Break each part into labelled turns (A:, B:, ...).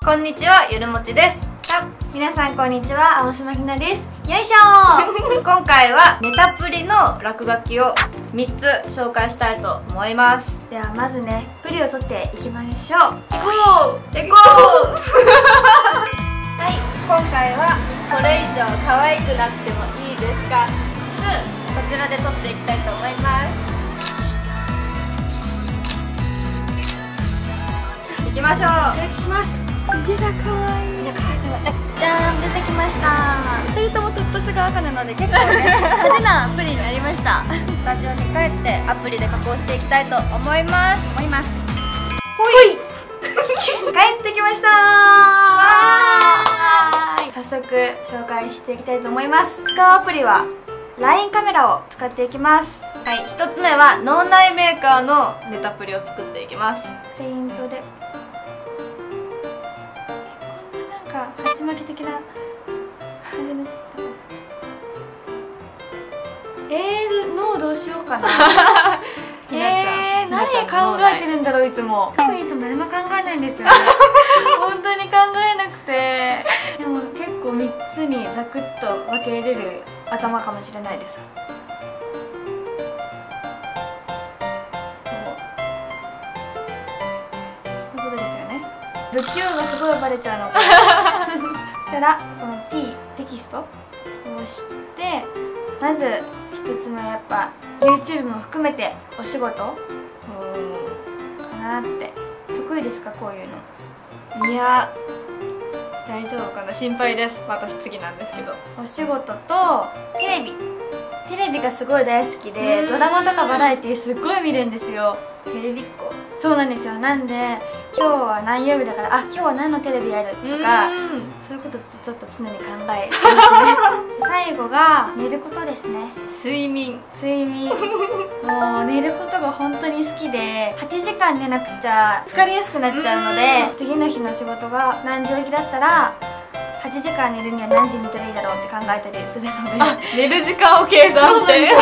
A: こんにちは、ゆるもちです。
B: 皆さんこんにちは、青島ひなです。よいしょー
A: 今回はネタプリの落書きを3つ紹介したいと思います。
B: ではまずね、プリを取っていきましょう。
A: 行こう行こうはい、今回はこれ以上可愛くなってもいいですか2、こちらで撮っていきたいと思います。行きましょう。
B: お願いします。字が可愛い。
A: かわいい。
B: じゃーん、出てきました。2人ともトップスが赤なので結構ね派手なプリになりました。
A: スタジオに帰ってアプリで加工していきたいと思います。
B: 思います。
A: ほい
B: 帰ってきましたー。早速紹介していきたいと思います。使うアプリは LINE カメラを使っていきます。
A: はい、1つ目は脳内メーカーのネタプリを作っていきます。
B: ペイントでこんななんか鉢巻き的な感じの脳どうしようかな何考えてるんだろう。いつも特にいつも何も考えないんですよね本当に考えなくて。でも結構3つにザクッと分けれる頭かもしれないです。こういうことですよね。不器用がすごいバレちゃうのかそしたらこの T テキストを押して、まず1つ目やっぱ YouTube も含めてお仕事かなって。得意ですか、こういうの。
A: いや大丈夫かな、心配です。私次なんですけど、
B: お仕事とテレビがすごい大好きで、ドラマとかバラエティすっごい見るんですよ。
A: テレビっ子。
B: そうなんですよ。なんで今日は何曜日だから、あ、今日は何のテレビやるとか、そういうことちょっと常に考えてますね最後が寝ることですね。
A: 睡眠
B: もう寝ることが本当に好きで、8時間寝なくちゃ疲れやすくなっちゃうので、次の日の仕事が何時起きだったら8時間寝るには何時寝たらいいだろうって考えたりするので
A: 寝る時間を計算して
B: 計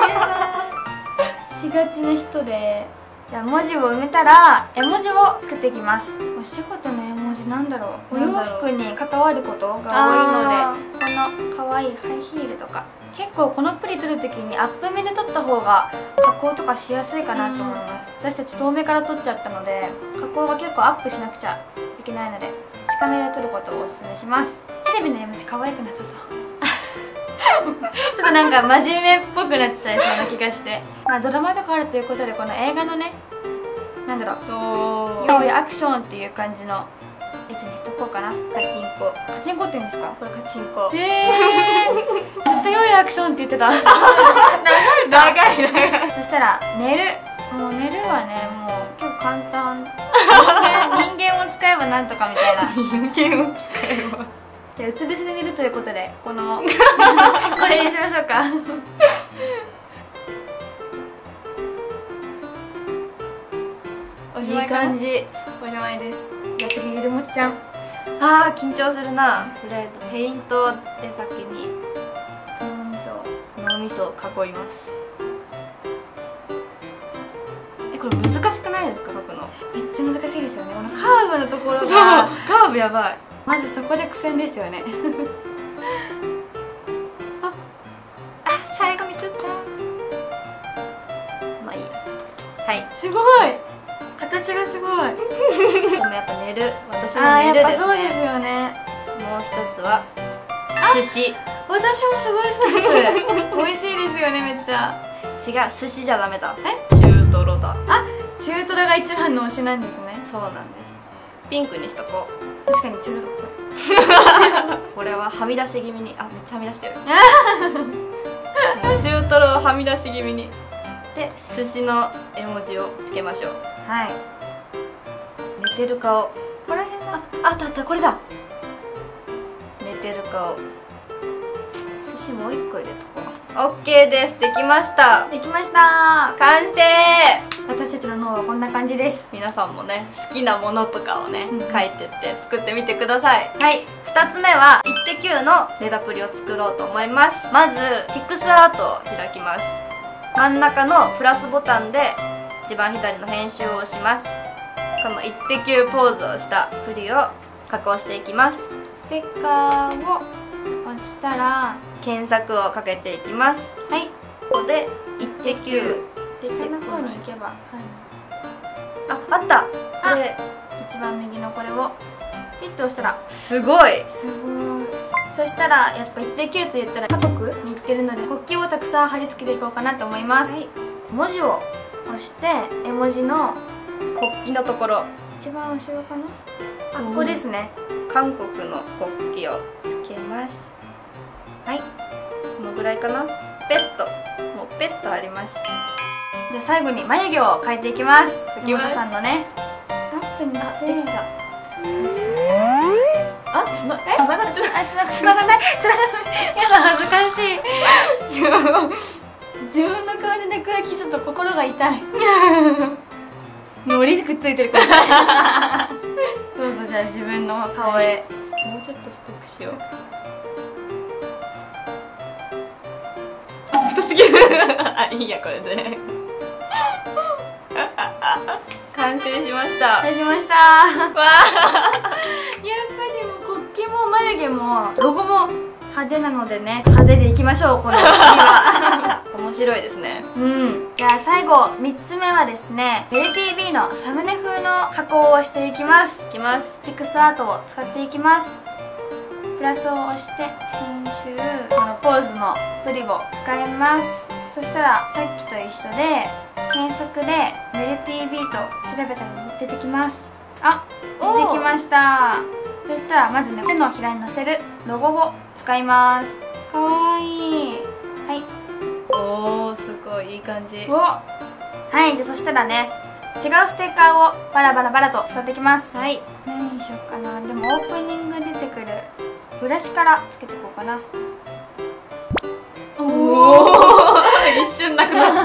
B: 算しがちな人で。じゃあ文字を埋めたら絵文字を作っていきます。お仕事の絵文字なんだろう。お洋服に関わることが多いので、この可愛いハイヒールとか、結構このプリ撮るときにアップ目で撮った方が加工とかしやすいかなと思います。私たち遠目から撮っちゃったので、加工は結構アップしなくちゃいけないので近めで撮ることをおすすめします。テレビの絵文字可愛くなさそうちょっとなんか真面目っぽくなっちゃいそうな気がして、まあドラマとかあるということで、この映画のね、なんだろう、用意アクションっていう感じのやつにしとこうかな。
A: カチンコ。
B: カチンコって言うんですか、これ。
A: カチンコ。
B: へえずっと用意アクションって言ってた
A: 長い
B: そしたら寝る。もう寝るはね、もう結構簡単人間を使えばなんとかみたいな
A: 人間を使えば
B: じゃあうつ伏せで寝るということで、このこれにしましょうかおしまいかな。
A: いい感じ。
B: おしまいです。じゃあ次、ゆるもちちゃん。
A: あー緊張するな。とりあえずペイントで先に脳みそを囲います。これ難しくないですか、描くの。
B: めっちゃ難しいですよね、このカーブのところが。
A: そう、カーブやばい。
B: まずそこで苦戦ですよね
A: あ、最後ミスった。まあいいや。はい、
B: すごい形がすごい
A: でもやっぱ寝る、私も寝るですね。
B: そうですよね。
A: もう一つは寿司。
B: 私もすごい好きです美味しいですよね、めっちゃ。
A: 違う、寿司じゃダメだ。中トロだ。
B: あ、中トロが一番の推しなんですね。
A: そうなんです。ピンクにしとこう。
B: 確かに中トロっぽい
A: これははみ出し気味に、あ、めっちゃはみ出してる中トロをはみ出し気味にで、寿司の絵文字をつけましょう。
B: はい。
A: 寝てる顔。
B: ここら辺だ。
A: あったあった、これだ。寝てる顔。寿司もう一個入れとこう。オッケーです。できました。
B: できました。
A: 完成。
B: 私たちの脳はこんな感じです。
A: 皆さんもね、好きなものとかをね、
B: うん
A: 書いてって作ってみてください。
B: はい。
A: 2つ目はイッテ Q のネタプリを作ろうと思います。まずピクスアートを開きます。真ん中のプラスボタンで一番左の編集を押します。このイッテ Q ポーズをしたプリを加工していきます。
B: ステッカーを押したら
A: 検索をかけていきます。
B: はい、
A: ここでイッテ Q
B: 下の方に行けば、
A: あった。これ
B: 一番右のこれをピッと押したら
A: すごい。
B: すごい。そしたらやっぱイッテ Q と言ったら各国に行ってるので国旗をたくさん貼り付けていこうかなと思います。はい、文字を押して絵文字の
A: 国旗のところ
B: 一番後ろかな、ここですね。
A: 韓国の国旗をつけます。
B: はい、
A: このぐらいかな。ペットもうペットあります。
B: で最後に眉毛を描いていきます。秋元さんのねアップにして。
A: できた。つながってない。
B: つながない。やだ、恥ずかしい。自分の顔で抜くだけちょっと心が痛い。のりくっついてるから。どうぞ、じゃあ自分の顔へ。
A: もうちょっと太くしよう。太すぎる。いいや、これで。完成しました。
B: 完成しました。
A: わあ。
B: やっぱりもう国旗も眉毛もロゴも派手なのでね、派手でいきましょう、この次は。
A: 面白いですね。
B: じゃあ最後3つ目はですね、LTV のサムネ風の加工をしていきます。ピクスアートを使っていきます。プラスを押して編集、このポーズのプリを使います。そしたらさっきと一緒で検索でメル TV と調べたら出てきます。出てきました。そしたらまずね、手のひらに乗せるロゴを使います。かわいい。はい、
A: おー、すごいいい感じ。
B: はい、じゃあそしたらね、違うステッカーをバラバラと使っていきます。はい、何にしようかな。でもオープニング出てくるブラシからつけていこうかな。
A: おお一瞬なくなった。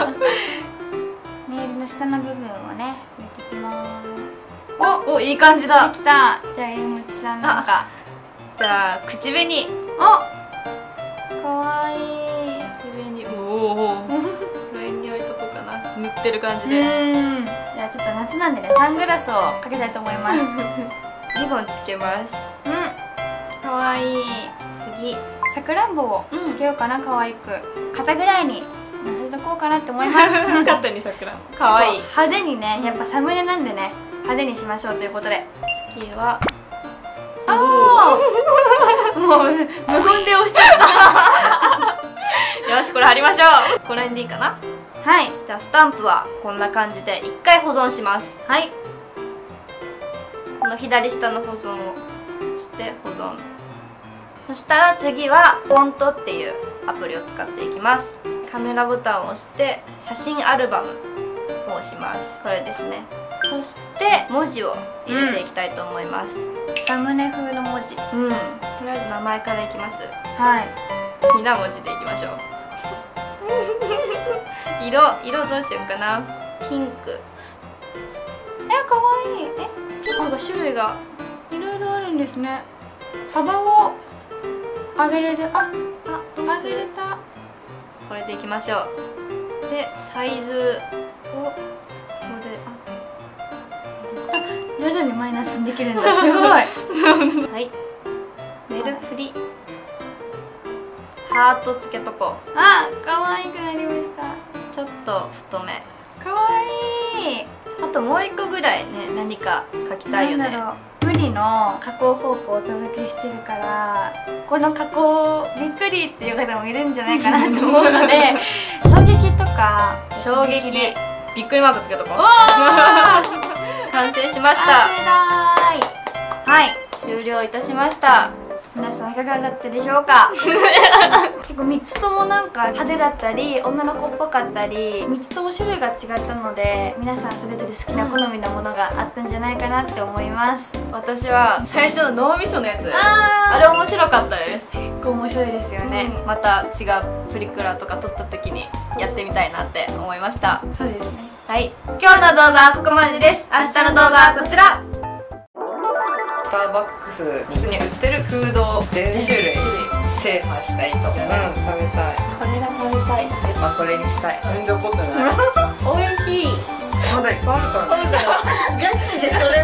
B: ネイルの下の部分をね入れていきます。
A: お、いい感じだ。
B: できた。じゃあゆむちゃんなんか、
A: じゃあ口紅。
B: かわいい。
A: 口紅、おお。これに置いとこうかな。塗ってる感じで。
B: じゃあちょっと夏なんでね、サングラスをかけたいと思います。
A: リボンつけます。
B: かわいい。次、さくらんぼをつけようかな、可愛く。肩ぐらいにのせとこうかなって思います。
A: 肩にさくらんぼ。可愛い。
B: 派手にね、やっぱサムネなんでね、派手にしましょうということで。次は。もう無言で押しちゃった。
A: よし、これ貼りましょう。これでいいかな。
B: はい。
A: じゃあスタンプはこんな感じで1回保存します。
B: はい。
A: この左下の保存をして保存。そしたら次はフォントっていうアプリを使っていきます。カメラボタンを押して写真アルバムを押します。これですね。そして文字を入れていきたいと思います。
B: サムネ風の文字。
A: とりあえず名前からいきます。
B: はい。
A: ひな文字でいきましょう。色どうしようかな。ピンク。
B: かわいい。
A: ピンクが種類が
B: いろいろあるんですね。幅を上げれる。上げれた。
A: これでいきましょう。でサイズをここ
B: で徐々にマイナスにできるんだ。すごい。
A: はい。メルフリハートつけとこう。
B: 可愛くなりました。
A: ちょっと太め。
B: 可愛い。
A: あともう1個ぐらいね、何か描きたいよね。
B: ブリの加工方法をお届けしてるから、この加工びっくりっていう方もいるんじゃないかなと思うので、衝撃とか
A: 衝撃びっくりマークつけとこう。完成しました。はい、終了いたしました。
B: 皆さんいかがだったでしょうか。結構3つともなんか派手だったり女の子っぽかったり、3つとも種類が違ったので、皆さんそれぞれ好きな好みのものがあったんじゃないかなって思います。
A: 私は最初の脳みそのやつ、あれ面白かったです。
B: 結構面白いですよね。
A: また違うプリクラとか撮った時にやってみたいなって思いました。
B: そうですね。
A: はい、今日の動画はここまでです。明日の動画はこちら。スターバックスに売ってるフードを全種類制覇したいと。食べたい。
B: これが食べたい。
A: これにしたい。
C: 全然怒ってない。
A: おいしい。
C: まだいっぱいあるから。
A: ガチでそれ